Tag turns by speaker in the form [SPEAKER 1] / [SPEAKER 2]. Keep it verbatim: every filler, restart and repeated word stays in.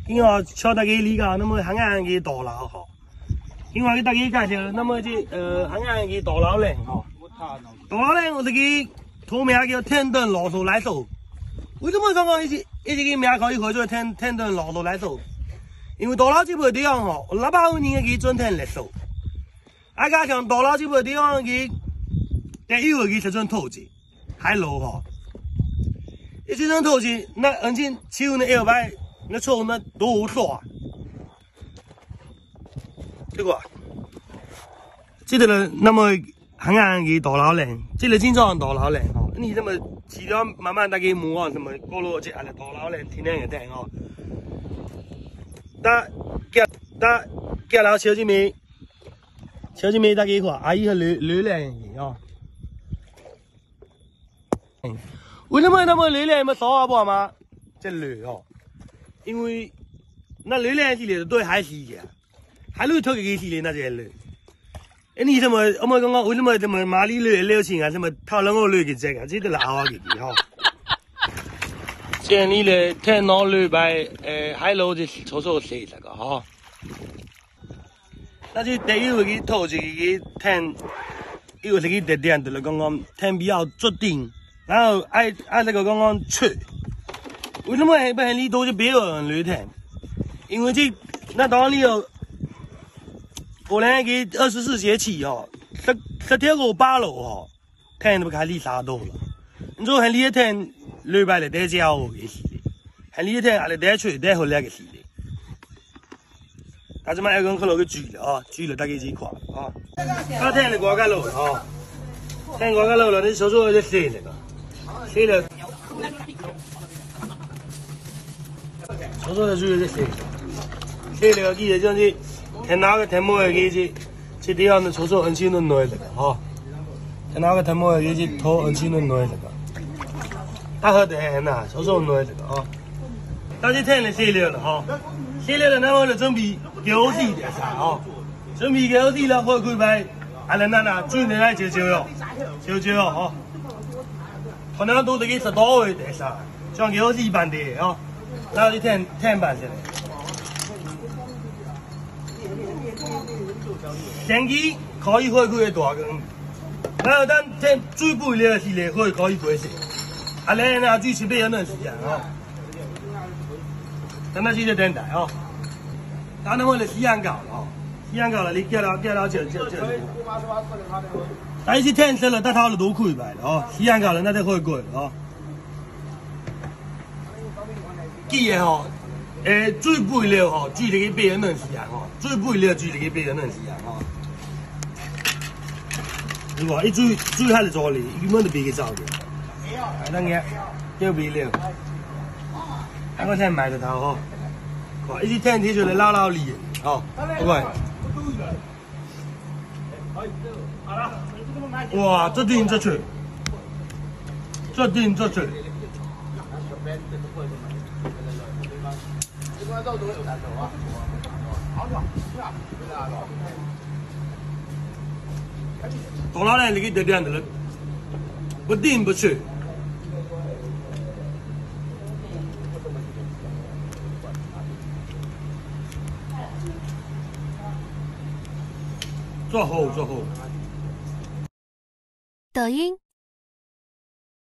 [SPEAKER 1] 因为晓得给理解，那么海岸给大佬哈。因为给大家介绍，那么这呃海岸给大佬嘞哈。大佬嘞，我这个土名叫天灯老手来手。为什么刚刚一直一直给名考以后叫天天灯老手来手？因为大佬这块地方哈，六百多年给转天来手。啊，加上大佬这块地方给，但以后给这种土地还老哈。一这种土地，那而且气候呢二百，那错那多少？这个，这个呢，那么海岸给大佬嘞，这个经常大佬嘞哈，你这么起条慢慢大概磨啊什么，过路这阿拉大佬嘞，天天也带哈。大家大家老小姐妹，小姐妹大家一块，阿姨和刘刘来啊。嗯，为什么那么刘来么少啊不嘛？这刘哦，因为那刘来系列对海系的。还有偷给系列那些嘞，哎，你什么？我们刚刚为什么什么马里类六千啊？什么讨论我类给这个，这都是好给的哈。建立了天脑类白，呃，海楼的厕所设这个哈。那就第一个给偷这个天，一个是给特点的了，刚刚天比较足定，然后爱爱那个刚刚吹。为什么还不很里多就别人类天？因为这那当里有。过来给二十四节气哈，十十天个八楼哈，天都不看里啥多了。你说很厉天六百来带家伙给洗的，很厉天阿拉带吹带回来给洗的。大家们爱跟克罗给煮了啊，煮了大概几块啊。他天的瓜干肉啊，天瓜干肉了，你手手就洗那个，洗了，手手的煮就洗，洗了记得这样子。天哪个天幕的给这这地方的厕所很清楚弄这个哈，天哪个天幕的给这头很清楚弄这个，大河的呐，厕所弄这个啊，大家天了洗了了哈，洗了了，然后就准备休息的啥啊，准备休息了回去呗，阿拉那那最难就就要就就要哈，可能都得给十多位的啥，像休息班的啊，然后就天天班下来。前期可以回去的大根，然后等等最不了是来可以可以过些，啊来呢最起码要能时间啊，等到现在等待啊，当然我的时间够了啊，时间够了你叫了叫了就就就，但是天色了，他掏了都可以摆了啊，时间够了那就可以过了啊，记得哈。诶，最不了哈，距离别人能时间哈，最不了距离别人能时间哈。你话一追追下来做哩，根本都别给找的。哎，那个丢不了，那我才买得到哈。哇，一天提出来捞捞哩，哦，喂。哇，这顶这去，这顶这去。大佬呢，你给这点的了，不顶不去。做好做好。
[SPEAKER 2] 抖音。